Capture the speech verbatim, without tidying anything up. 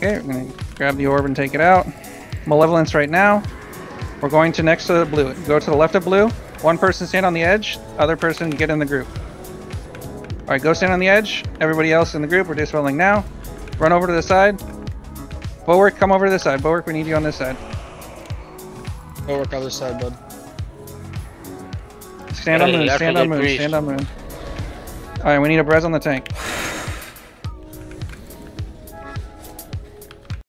Okay, we're gonna grab the orb and take it out. Malevolence right now. We're going to next to the blue. Go to the left of blue. One person stand on the edge. Other person get in the group. All right, go stand on the edge. Everybody else in the group, we're dispelling now. Run over to the side. Bulwark, come over to this side. Bulwark, we need you on this side. Bulwark other side, bud. Stand on moon, stand on moon, stand on moon. Alright, we need a Brez on the tank.